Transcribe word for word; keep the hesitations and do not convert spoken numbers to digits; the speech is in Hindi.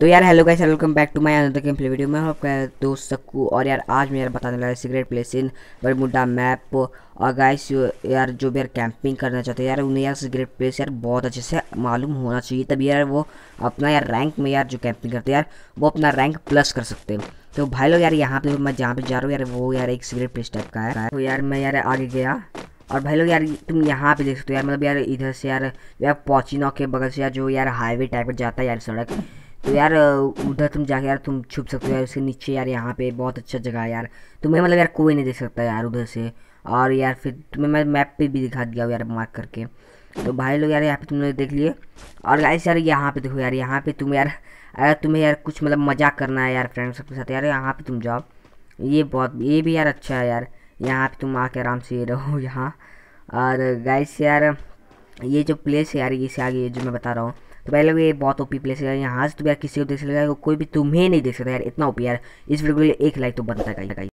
तो यार hello guys, welcome back to my another game play video में आपका दोस्त सक्कू। और यार आज मैं यार बताने लगा cigarette place in Bermuda map. और गाइस यार जो भी यार कैंपिंग करना चाहते हैं यार उन्हें यार सिगरेट प्लेस यार बहुत अच्छे से मालूम होना चाहिए, तभी यार वो अपना यार रैंक में यार जो कैंपिंग करते हैं यार वो अपना रैंक प्लस कर सकते हैं। तो भाई लोग यार यहाँ पे मैं जहाँ पे जा रहा हूँ यार वो यार एक सिगरेट प्लेस टाइप का है। तो यार मैं यार आगे गया और भाई लोग यार तुम यहाँ पे देख सकते हो यार, मतलब यार इधर से यार यार पॉचिनो के बगल से यार जो यार हाईवे टाइप का जाता है यार सड़क, तो यार उधर तुम जाके यार तुम छुप सकते हो यार उसके नीचे। यार यहाँ पे बहुत अच्छा जगह है यार, तुम्हें मतलब यार कोई नहीं देख सकता यार उधर से। और यार फिर तुम्हें मैं मैप पे भी दिखा दिया यार मार्क करके। तो भाई लोग यार यहाँ पे तुमने देख लिए। और गाइस यार यहाँ पे देखो यार, यहाँ पे तुम यार अगर तुम्हें यार कुछ मतलब मजाक करना है यार फ्रेंड्स सबके साथ यार यहाँ पे तुम जाओ, ये बहुत ये भी यार अच्छा है यार। यहाँ पे तुम आके आराम से रहो यहाँ। और गाइस यार ये जो प्लेस है यार इससे आगे ये जो मैं बता रहा हूँ, तो पहले ये बहुत ओपी प्लेस है यार। यहाँ से तो यार किसी को देख सकता है, कोई भी तुम्हें नहीं देख सकता यार, इतना ओपी यार। इस वीडियो के लिए एक लाइक तो बनता है।